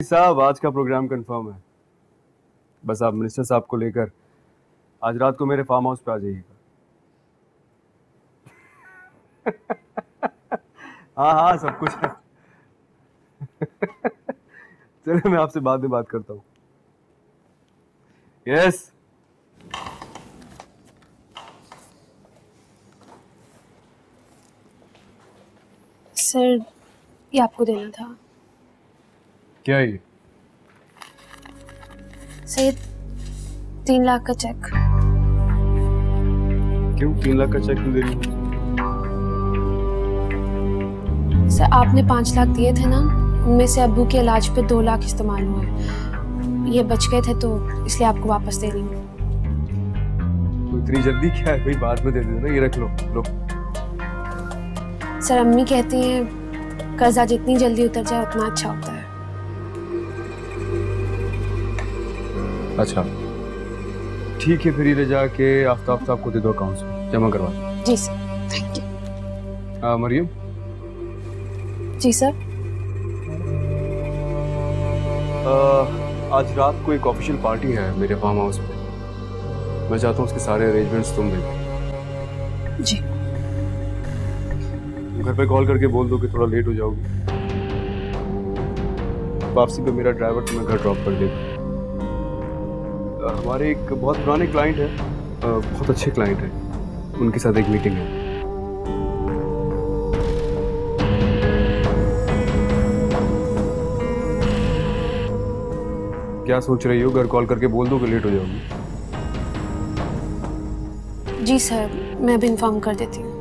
साहब आज का प्रोग्राम कंफर्म है। बस आप मिनिस्टर साहब को लेकर आज रात को मेरे फार्म हाउस पे आ जाइएगा। हाँ हाँ सब कुछ है। चलिए मैं आपसे बाद में बात करता हूँ। यस सर, ये आपको देना था। क्या ये? सर, 3 लाख का चेक। क्यों 3 लाख का चेक क्यों दे रही हो? सर, आपने 5 लाख दिए थे ना, उनमें से अब्बू के इलाज पे 2 लाख इस्तेमाल हुए। ये बच गए थे तो इसलिए आपको वापस दे रही हूँ। तो इतनी जल्दी क्या है? भाई बाद में दे देना। ये रख लो लो। सर, अम्मी कहती हैं कर्जा जितनी जल्दी उतर जाए उतना अच्छा होता है। अच्छा ठीक है, फिर ये जाके आफ्ताब साहब को दे दो, अकाउंट में जमा करवा दो। जी सर, थैंक यू। मरियम। जी सर। आज रात को एक ऑफिशियल पार्टी है मेरे फार्म हाउस पे। मैं चाहता हूँ उसके सारे अरेंजमेंट्स तुम देखो। जी। घर पे कॉल करके बोल दो कि थोड़ा लेट हो जाओगी। वापसी पे मेरा ड्राइवर तुम्हें घर ड्रॉप कर देगा। हमारे एक बहुत पुराने क्लाइंट है, बहुत अच्छे क्लाइंट है, उनके साथ एक मीटिंग है। क्या सोच रही हो? घर कॉल करके बोल दो कि लेट हो जाओगी। जी सर, मैं भी इन्फॉर्म कर देती हूँ।